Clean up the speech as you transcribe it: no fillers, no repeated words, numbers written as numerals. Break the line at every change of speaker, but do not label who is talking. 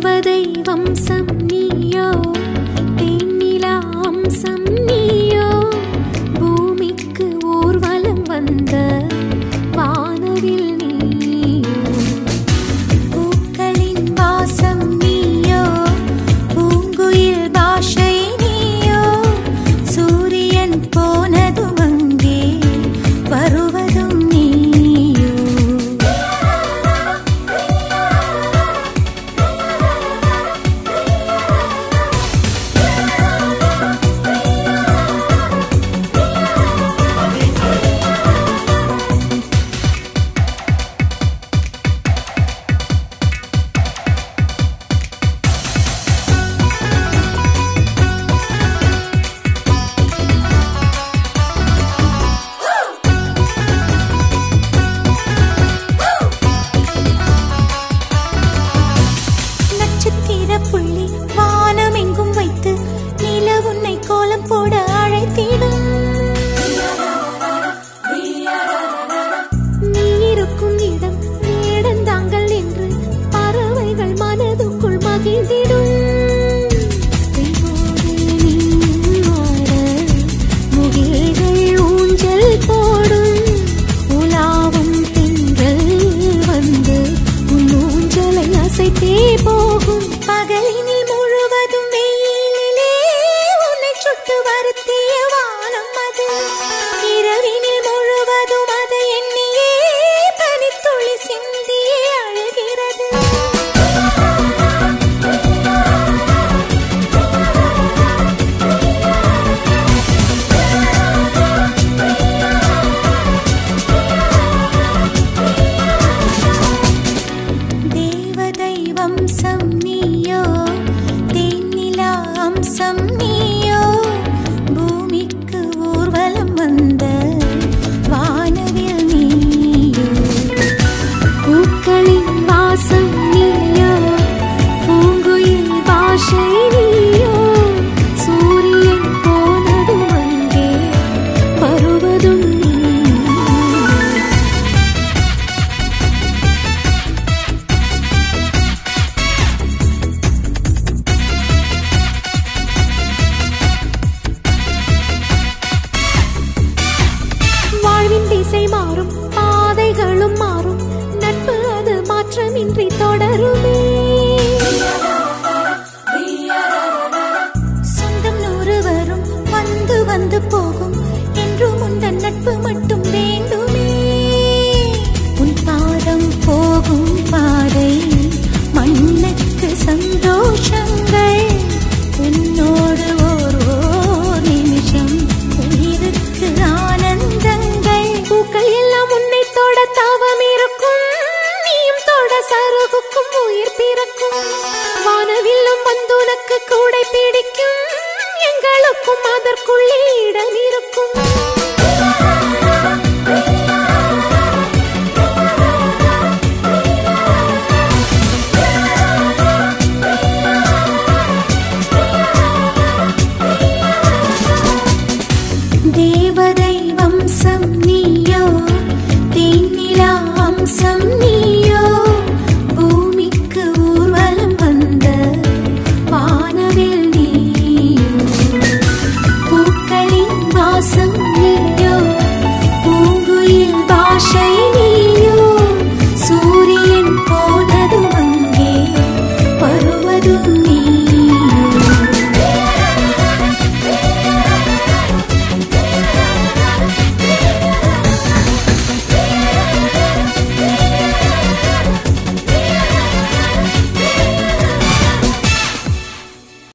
தேவதை வம்சம் நீயோ தேனிலா அம்சம் நீயோ பூமிக்கு ஊர்வலம் வந்த வானவில் நீயோ பூக்களின் வாசம் நீயோ பூங்குயில் பாஷை நீயோ சூரியன் போனதும் அங்கே வருவதும் நீயோ புள்ளி வானம் எங்கும் வைத்து நில உன்னை கோலம் போட அழைத்திடும் நீ இருக்கும் இடம் வேடந்தாங்கள் என்று பறவைகள் மனதுக்குள் மகிழ்ந்திடும் முகில்கள் ஊஞ்சல் போடும் உலாவும் திங்கள் வந்து உன் ஊஞ்சலை அசைத்தே போகும் பகலினில் முழுவதும் வெயிலிலே உன்னை சுட்டு வருத்திய வானம் அது இரவினில் முழுவதும் அதை எண்ணியே பனித்துளி சிந்தியே அழுகிறது தேவதை வம்சம் நீயோ தேனிலா அம்சம் நீயோ பூமிக்கு ஊர்வலம் வந்த வானவில் நீயோ பூக்களின் வாசம் நீயோ பூங்குயில் பாஷை நீயோ சூரியன் போனதும் அங்கே வருவதும் வாழ்வின் திசை மாறும் பாதைகளும் மாறும் நட்பு அது மாற்றமின்றி தொடருமே சொந்தம் நூறு வரும் வந்து வந்து போகும் என்றும் உந்தன் நட்பு மட்டும் வேண்டுமே உன் பாதம் போகும் பாதை மண்ணுக்கு சந்தோஷங்கள் உன்னோடு ஓர் நிமிஷம் உயிருக்கு ஆனந்தங்கள் பூக்கள் எல்லாம் உன்னை தொட தாவம் இருக்கும் நீயும் தொட சருகுக்கும் உயிர் பிறக்கும் வானவில்லும் வந்து உனக்கு கூடை பிடிக்கும் எங்களுக்கும் அதற்குள்ளே இடம் இருக்கும்